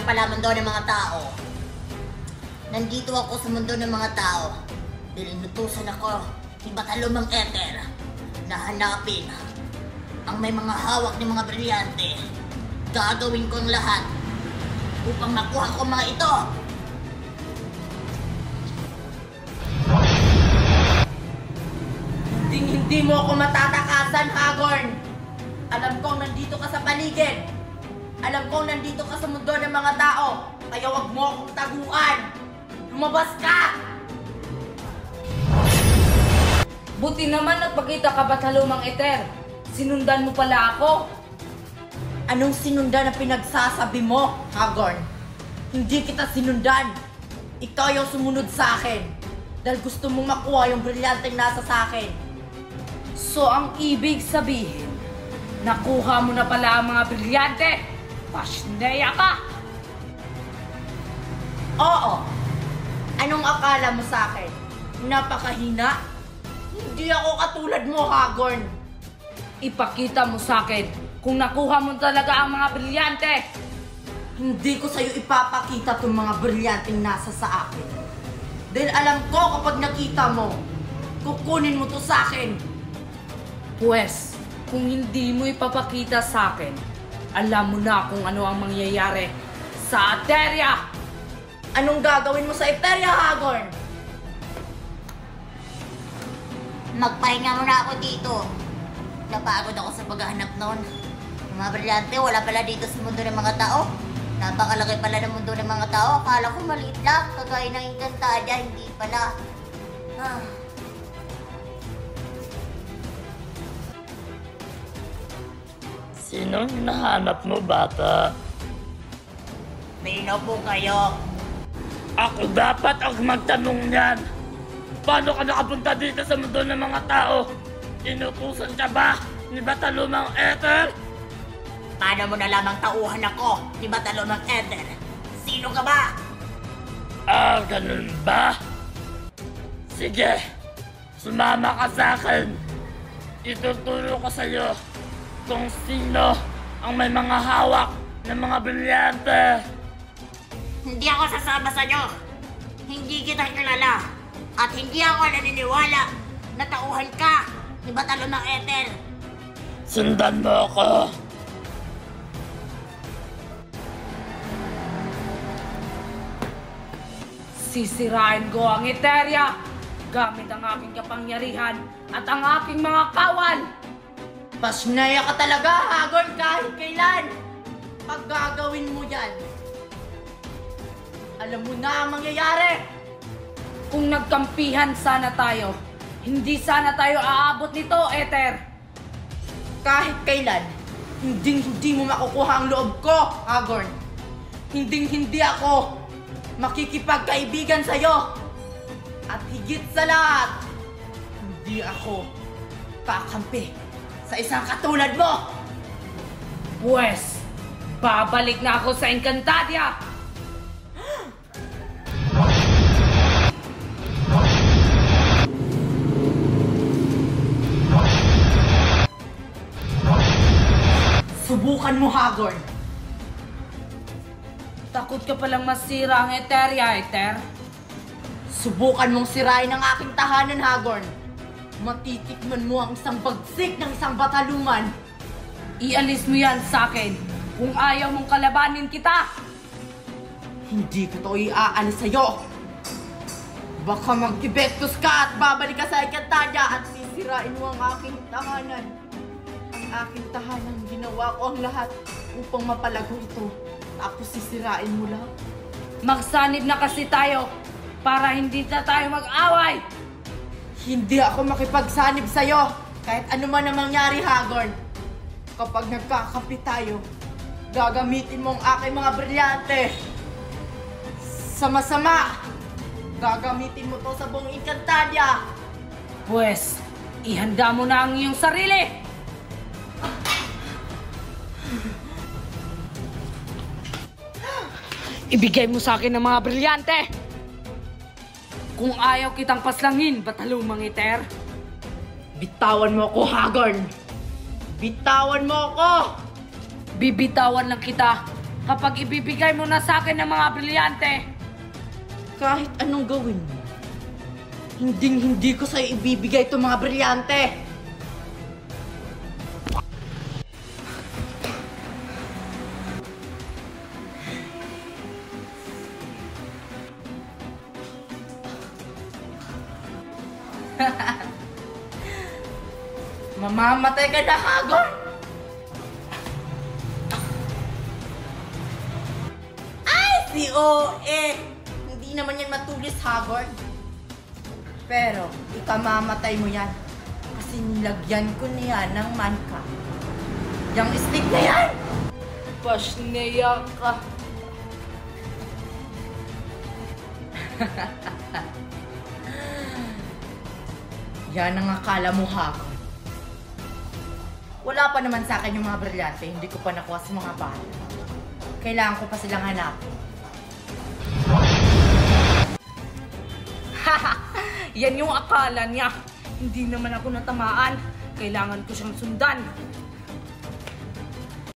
pala mundo ng mga tao. Nandito ako sa mundo ng mga tao dahil inutusan ako ni Batalomang Ether na hanapin ang may mga hawak ng mga brilyante. Gagawin ko ang lahat upang makuha ko mga ito. Hindi mo ako matatakasan, Hagorn. Alam kong nandito ka sa paligid. Alam kong nandito ka sa mundo ng mga tao. Kaya wag mo akong taguan. Lumabas ka! Buti naman nagpakita ka, Batalomang Ether. Sinundan mo pala ako. Anong sinundan na pinagsasabi mo, Hagorn? Hindi kita sinundan. Ikaw yung sumunod sa akin. Dahil gusto mong makuha yung brilyanteng nasa sa akin. So ang ibig sabihin, nakuha mo na pala ang mga brilyante. Pasneya ka! Oo. Anong akala mo sa akin? Napakahina? Hindi ako katulad mo, Hagorn. Ipakita mo sa akin kung nakuha mo talaga ang mga brilyante. Hindi ko sa'yo ipapakita itong mga brilyanteng nasa sa akin. Dahil alam ko kapag nakita mo, kukunin mo to sa akin. Pwes, kung hindi mo ipapakita sa akin, alam mo na kung ano ang mangyayari sa Etheria. Anong gagawin mo sa Etheria, Hagorn? Magpahinga muna ako dito. Napagod ako sa paghahanap noon. Mga brilyante, wala pala dito sa mundo ng mga tao. Napakalaki pala ng mundo ng mga tao. Akala ko maliit lang, kagaya ng Encantadia, hindi pala. Sinong hinahanap mo, bata? Sino po kayo? Ako dapat ang magtanong niyan. Paano ka nakapunta dito sa mundo ng mga tao? Inutusan ka ba ni Batalomang Ether? Paano mo na lamang tauhan ako ni Batalomang Ether? Sino ka ba? Ganun ba? Sige, sumama ka sa akin. Ituturo ko sa'yo kung sino ang may mga hawak ng mga brilyante. Hindi ako sasama sa'yo. Hindi kita kilala. At hindi ako naniniwala na tauhan ka ni Batalomang Ether. Sundan mo ako. Sisirain ko ang Etheria gamit ang aking kapangyarihan at ang aking mga kawal. Pasnaya ka talaga, Hagorn, kahit kailan. Pag gagawin mo yan, alam mo na ang mangyayari. Kung nagkampihan sana tayo, hindi sana tayo aabot nito, Ether. Kahit kailan, hindi mo makukuha ang loob ko, Hagorn. Hindi ako makikipagkaibigan sa'yo. At higit sa lahat, hindi ako kakampi sa isang katulad mo. Pwes, babalik na ako sa Encantadia. Subukan mo, Hagorn. Takot ka palang masira ang Etheria, Ether. Subukan mong sirain ang aking tahanan, Hagorn. Matitikman mo ang isang bagsik ng isang bataluman. Ialis mo yan sa akin kung ayaw mong kalabanin kita. Hindi ko to iaalis sa'yo. Baka mag-ibektos ka at babalik ka sa Encantadia at sisirain mo ang aking tahanan. Ang aking tahanan, ginawa ko ang lahat upang mapalago ito. Tapos sisirain mo lang. Magsanib na kasi tayo para hindi na tayo mag-away. Hindi ako makipagsanib sa'yo kahit ano man ang mangyari, Hagorn. Kapag nagkakampi tayo, gagamitin mo ang aking mga brilyante. Sama-sama, gagamitin mo to sa buong Encantadia. Pwes, ihanda mo na ang iyong sarili. Ibigay mo sa akin ang mga brilyante. Kung ayaw kitang paslangin, Batalomang Ether. Bitawan mo ako, Hagorn. Bitawan mo ako! Bibitawan lang kita kapag ibibigay mo na sa akin ng mga brilyante. Kahit anong gawin mo, hindi ko sa'yo ibibigay itong mga brilyante. Mamamatay ka na, Hagor! Ay, si OA! Hindi naman yan matulis, Hagor. Pero, ikamamatay mo yan. Kasi nilagyan ko niya ng manka. Yang stick na yan! Pasneya ka. Yan ang akala mo, Hagor. Wala pa naman sa akin yung mga brilyante. Hindi ko pa nakuha sa mga bata. Kailangan ko pa silang hanapin. Yan yung akala niya. Hindi naman ako natamaan. Kailangan ko siyang sundan.